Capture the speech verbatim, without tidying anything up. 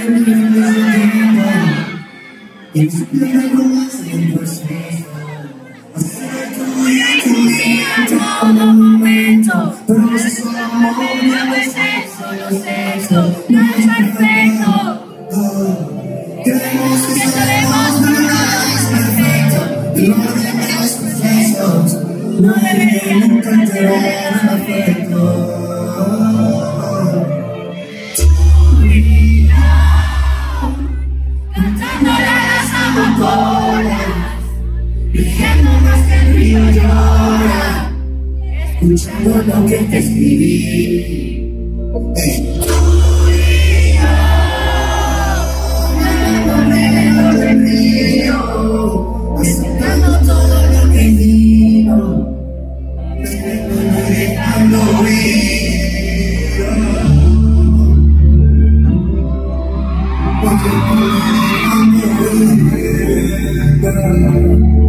Y explica cómo siempre es eso. Hacer tu día, tu día en todo momento. Pero eso es solo amor, no es solo sexo. No es perfecto. Queremos que estaremos, pero nada es perfecto. Y no debemos procesos. No debería nunca tener afecto. Tu vida, cantando las amapolas, diciendo más que el río llora, escuchando lo que te escribí. Tú y yo, nadando alrededor del río, aceptando todo lo que digo, bebiendo y dejando ir. Porque tú me dejas morir.